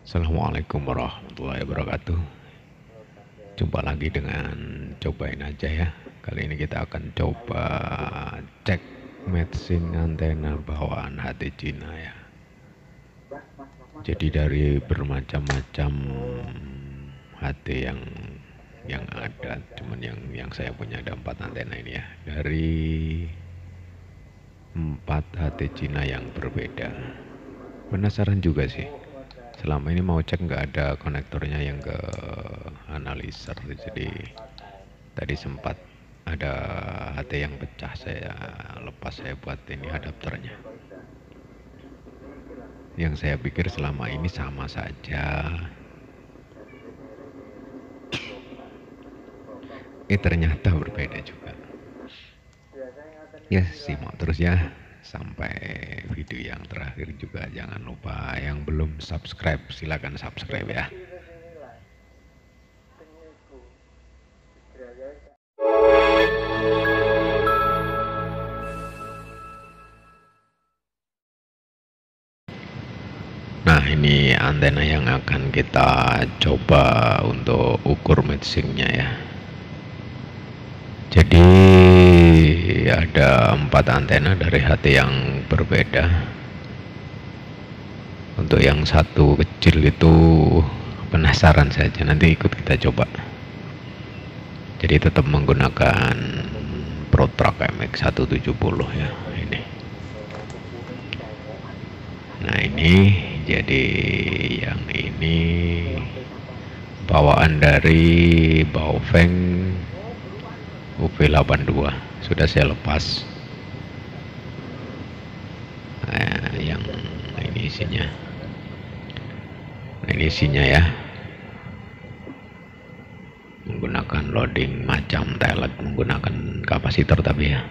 Assalamualaikum warahmatullahi wabarakatuh. Jumpa lagi dengan cobain aja ya. Kali ini kita akan coba cek matching antena bawaan HT Cina ya. Jadi dari bermacam-macam HT yang ada, cuman yang saya punya ada 4 antena ini ya. Dari 4 HT Cina yang berbeda. Penasaran juga sih. Selama ini mau cek nggak ada konektornya yang ke analyzer, jadi tadi sempat ada HT yang pecah, saya lepas, saya buat ini adapternya. Yang saya pikir selama ini sama saja, ternyata berbeda juga. Ya simak terus ya sampai video yang terakhir juga. Jangan lupa yang belum subscribe silakan subscribe ya. Nah ini antena yang akan kita coba untuk ukur matchingnya ya. Jadi ada 4 antena dari HT yang berbeda. Untuk yang satu kecil itu penasaran saja, nanti ikut kita coba. Jadi tetap menggunakan ProTrack MX170 ya ini. Nah ini jadi yang ini bawaan dari Baofeng UV82 sudah saya lepas. Nah, yang ini isinya. Nah, ini isinya ya. Menggunakan loading macam telet, menggunakan kapasitor tapi ya.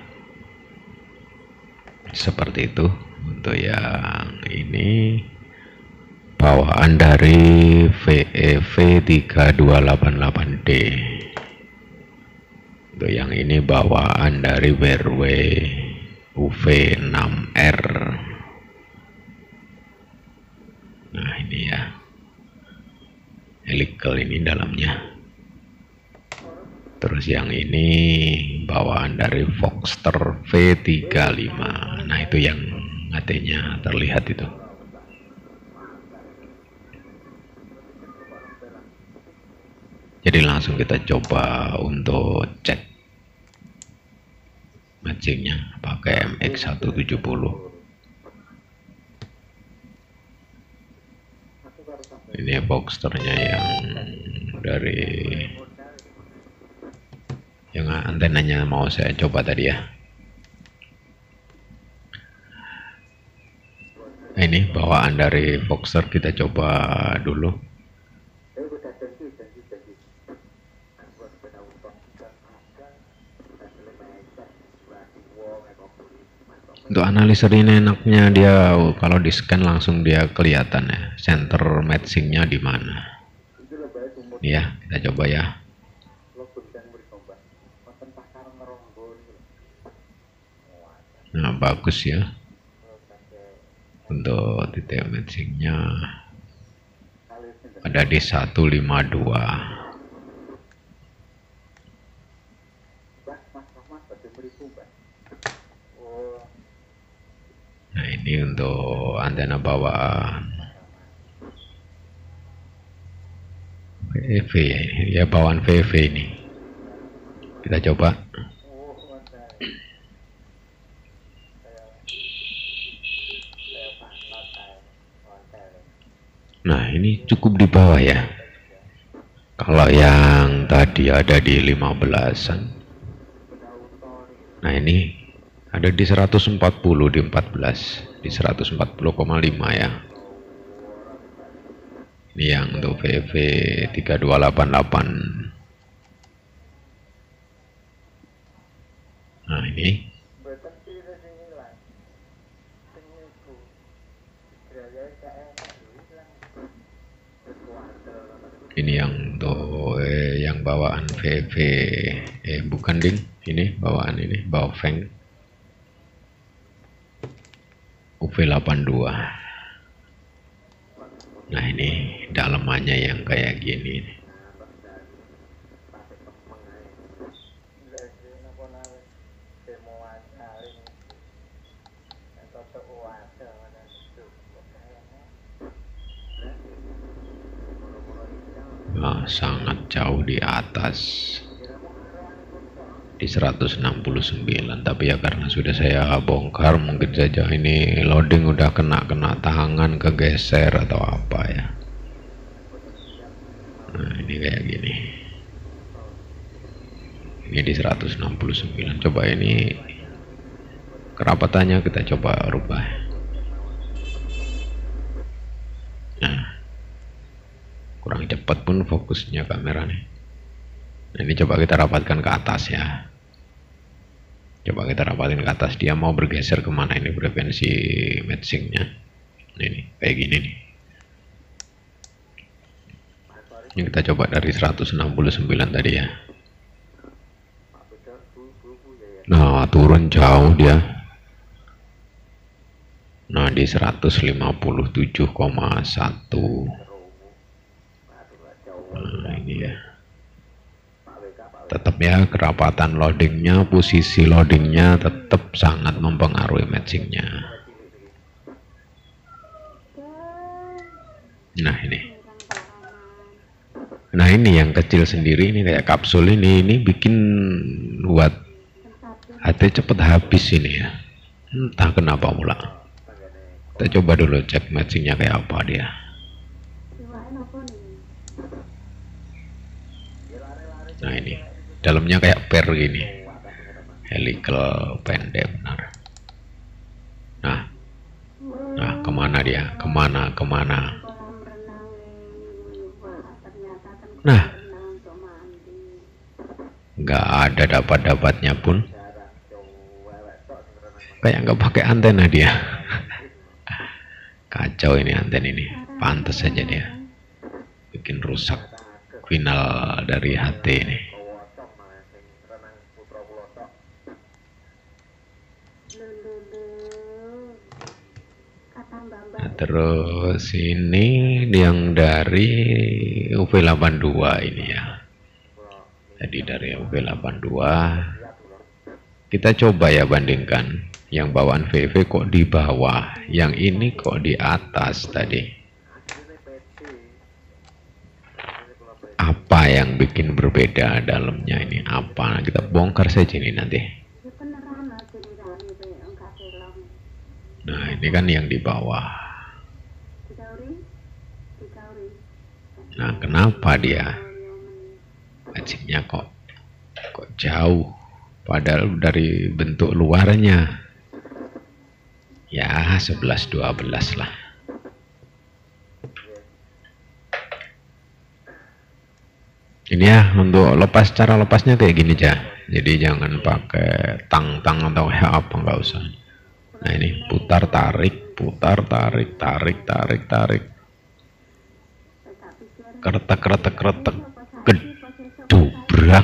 Seperti itu. Untuk yang ini bawaan dari VEV 3288D. Untuk yang ini bawaan dari Wearway UV6R. Nah ini ya, helical ini dalamnya. Terus yang ini bawaan dari Voxter V35. Nah itu yang HT-nya terlihat itu. Jadi langsung kita coba untuk cek matchingnya pakai MX170. Ini boxsternya yang dari yang antenanya mau saya coba tadi ya. Nah, ini bawaan dari Voxter kita coba dulu. Untuk analisis ini enaknya dia kalau di scan langsung dia kelihatan ya center matchingnya di mana. Ya kita coba ya. Nah bagus ya untuk titik matchingnya ada di 152. Nah ini untuk antena bawaan VEV ya, bawaan VEV ini kita coba. Nah ini cukup di bawah ya. Kalau yang tadi ada di 15-an. Nah ini ada di 140 di 14 di 140,5 ya. Ini yang untuk VV 3288. Nah ini yang untuk yang bawaan VV bukan ding, ini bawaan ini Baofeng UV82. Nah ini dalemannya yang kayak gini. Nah, sangat jauh di atas di 169, tapi ya karena sudah saya bongkar, mungkin saja ini loading udah kena tangan, kegeser atau apa ya. Nah, ini kayak gini, ini di 169. Coba ini kerapatannya kita coba rubah. Nah, kurang cepat pun fokusnya kamera nih. Nah, ini coba kita rapatkan ke atas ya. Coba kita rapatin ke atas, dia mau bergeser kemana ini frekuensi matchingnya. Ini kayak gini nih. Ini kita coba dari 169 tadi ya. Nah, turun jauh dia. Nah, di 157,1. Nah, ini ya. Tetap ya, kerapatan loadingnya, posisi loadingnya tetap sangat mempengaruhi matchingnya. Nah, ini yang kecil sendiri, ini kayak kapsul ini bikin buat HT cepet habis ini ya, entah kenapa pula. Kita coba dulu cek matchingnya kayak apa dia. Nah, ini dalamnya kayak per gini, helical pendek benar. Nah kemana dia, kemana. Nah, nggak ada dapat-dapatnya pun, kayak nggak pakai antena dia. Kacau ini antena ini, pantas saja dia bikin rusak final dari HT ini. Nah, terus ini yang dari UV82 ini ya. Jadi dari UV82 kita coba ya bandingkan, yang bawaan VV kok di bawah, yang ini kok di atas tadi. Apa yang bikin berbeda dalamnya ini? Apa? Kita bongkar saja ini nanti. Nah, ini kan yang di bawah. Nah, kenapa dia matchingnya kok jauh, padahal dari bentuk luarnya ya 11-12 lah. Ini ya untuk lepas, cara lepasnya kayak gini aja. Jadi jangan pakai tang atau ya apa, nggak usah. Nah, ini putar tarik, keretek, gedubrak.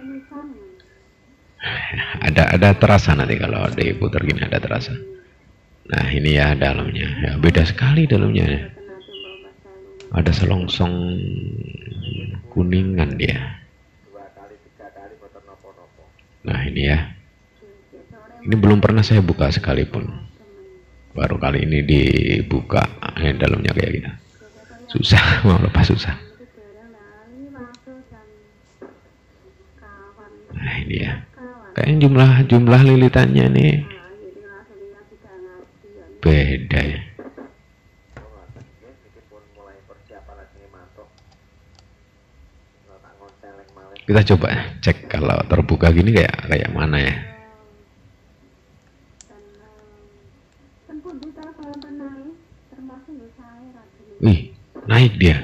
Ada terasa nanti kalau diputar gini, ada terasa. Nah, ini ya dalamnya, ya beda sekali dalamnya. Ada selongsong kuningan dia. Nah, ini ya. Ini belum pernah saya buka sekalipun. Baru kali ini dibuka, dalamnya kayak gitu. Susah, mau lepas susah. Nah, ini ya. Kayaknya jumlah lilitannya nih beda ya. Kita coba cek kalau terbuka gini kayak mana ya. Wih, naik dia.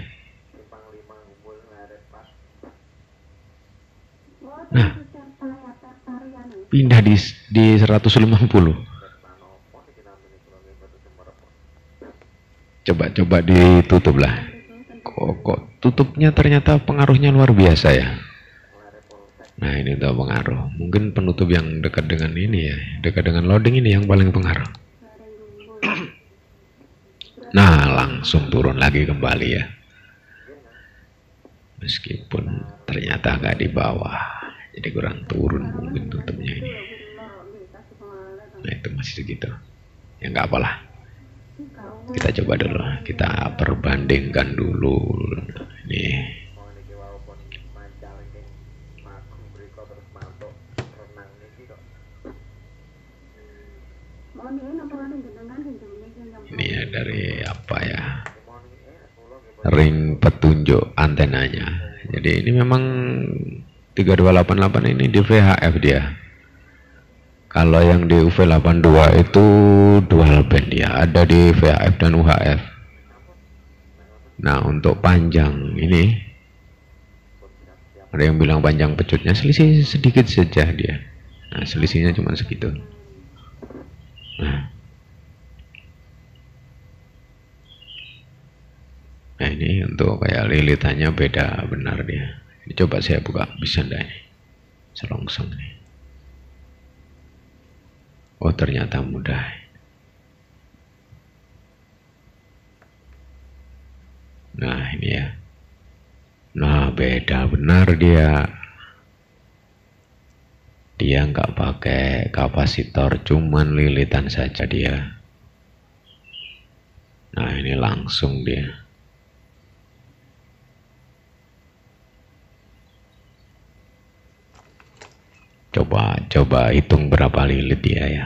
Nah, pindah di 150. Coba ditutup lah. Kok tutupnya ternyata pengaruhnya luar biasa ya. Nah, ini tuh pengaruh. Mungkin penutup yang dekat dengan ini ya, dekat dengan loading ini yang paling pengaruh. Nah, langsung turun lagi kembali ya. Meskipun ternyata nggak di bawah, jadi kurang turun mungkin tutupnya ini. Nah, itu masih segitu. Ya nggak apalah. Kita coba dulu, kita perbandingkan dulu. Ini ya dari apa ya, ring petunjuk antenanya. Jadi ini memang 3288 ini di VHF dia. Kalau yang di UV82 itu dual band ya, ada di VHF dan UHF. Nah, untuk panjang ini ada yang bilang panjang pecutnya selisih sedikit saja dia. Nah, selisihnya cuma segitu. Nah, ini untuk kayak lilitannya beda benar dia. Ini coba saya buka, bisa enggak ini? Selongsong nih. Oh, ternyata mudah. Nah, ini ya. Nah, beda benar dia. Dia nggak pakai kapasitor, cuman lilitan saja dia. Nah, ini langsung dia. Coba hitung berapa lilit dia ya.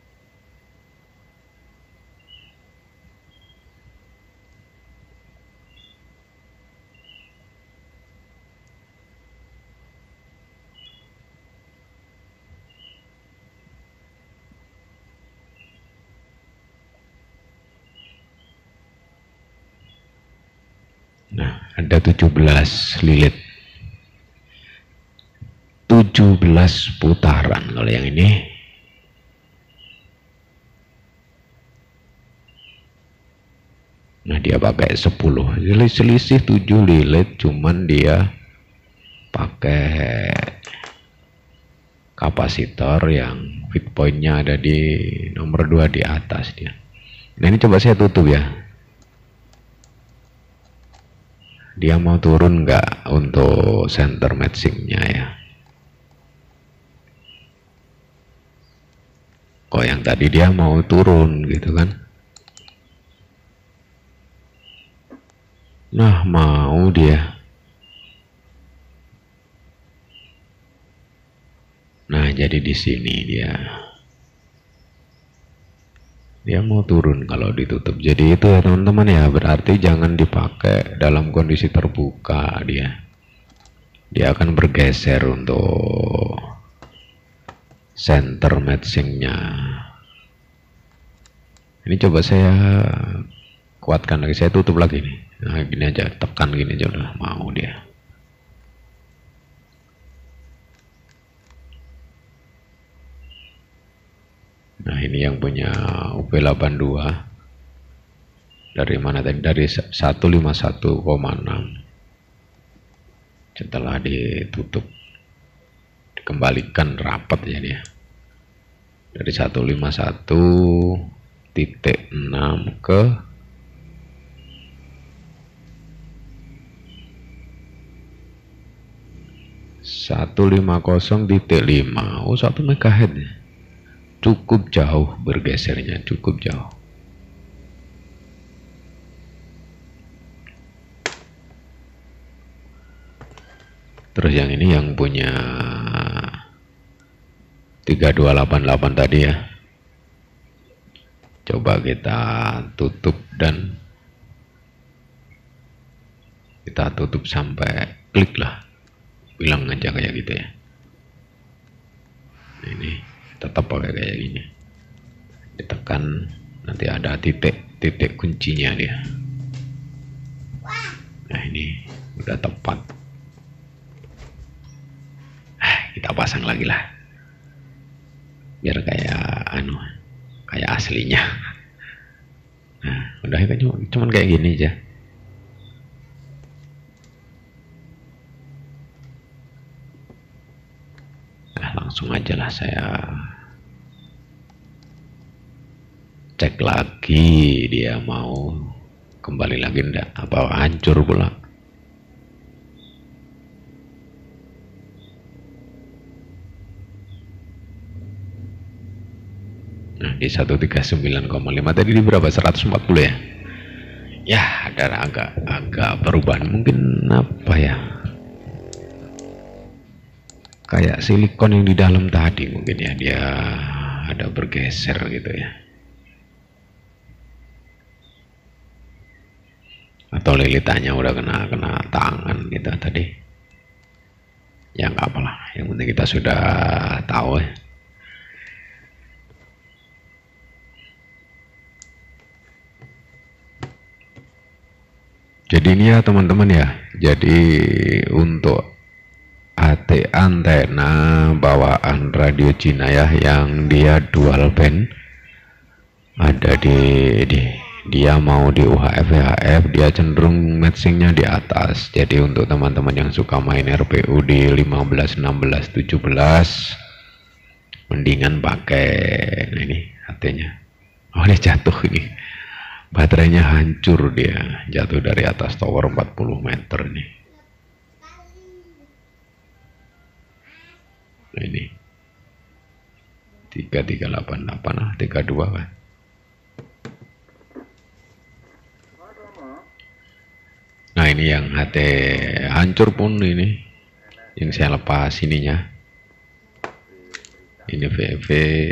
Nah, ada 17 lilit. 17 putaran kalau yang ini. Nah, dia pakai 10. Selisih 7 lilit, cuman dia pakai kapasitor yang fit point-nya ada di nomor 2 di atas dia. Nah, ini coba saya tutup ya. Dia mau turun nggak untuk center matching-nya ya? Kok yang tadi dia mau turun gitu kan? Nah, mau dia. Nah, jadi di sini dia mau turun kalau ditutup. Jadi itu ya teman-teman ya, berarti jangan dipakai dalam kondisi terbuka dia. Dia akan bergeser untuk center matching-nya. Ini coba saya kuatkan lagi, saya tutup lagi nih. Nah, gini aja, tekan gini aja udah mau dia. Nah, ini yang punya UP82 dari mana tadi? Dari 151,6. Setelah ditutup, dikembalikan rapat ya dia. Dari 151,6 ke 150,5. Oh, 1 MHz ya. Cukup jauh bergesernya, cukup jauh. Terus yang ini yang punya 3288 tadi ya. Coba kita tutup dan kita tutup sampai klik lah. Bilang aja kayak gitu ya. Nah, ini tetap pakai kayak gini. Ditekan nanti ada titik kuncinya dia. Nah, ini udah tepat. Kita pasang lagi lah. Biar kayak kayak aslinya. Nah, udah kan cuman kayak gini aja. Nah, langsung aja lah saya cek lagi dia mau kembali lagi enggak, apa hancur pula. Nah di 139,5 tadi di berapa, 140 ya. Ya ada agak perubahan, mungkin apa ya, kayak silikon yang di dalam tadi mungkin ya, dia ada bergeser gitu ya, atau lilitannya udah kena tangan gitu tadi ya. Nggak apalah, yang penting kita sudah tahu ya. Jadi ini ya teman-teman ya, jadi untuk antena bawaan radio Cina ya, yang dia dual band, ada dia mau di UHF VHF, dia cenderung matchingnya di atas. Jadi untuk teman-teman yang suka main RPU di 15, 16, 17 mendingan pakai, nah ini HT-nya. Oh ini jatuh, ini baterainya hancur, dia jatuh dari atas tower 40 meter nih. Nah ini 3388 32 kan. Nah ini yang HT hancur pun ini yang saya lepas ininya. Ini VV,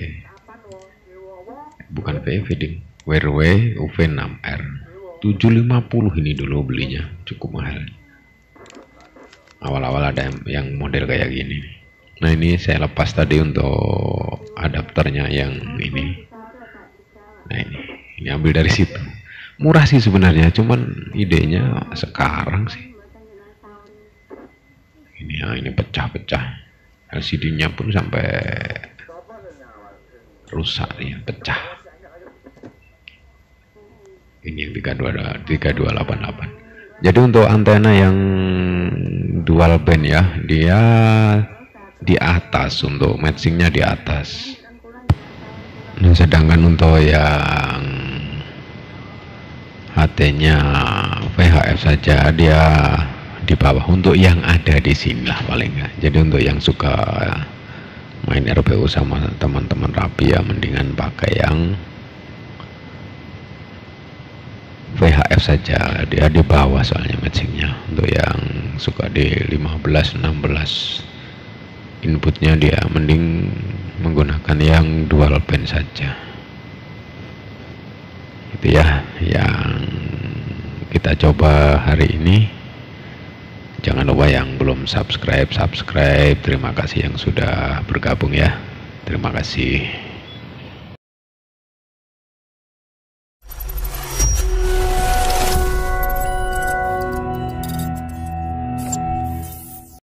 bukan VV ding, WRW UV6R 750 ini dulu belinya, cukup mahal. Awal-awal ada yang model kayak gini. Nah ini saya lepas tadi untuk adapternya yang ini. Nah ini ambil dari situ. Murah sih sebenarnya, cuman idenya sekarang sih. Ini ya, ini pecah-pecah. LCD-nya pun sampai rusak ya, pecah. Ini yang 3288. Jadi untuk antena yang dual band ya, dia di atas, untuk matchingnya di atas. Nah, sedangkan untuk yang HT-nya VHF saja dia di bawah, untuk yang ada di sini lah paling nggak. Jadi untuk yang suka main RPU sama teman-teman rapi ya, mendingan pakai yang VHF saja, dia di bawah soalnya matchingnya. Untuk yang suka di 15, 16 inputnya, dia mending menggunakan yang dual band saja. Itu ya yang kita coba hari ini. Jangan lupa yang belum subscribe. Terima kasih yang sudah bergabung ya. Terima kasih.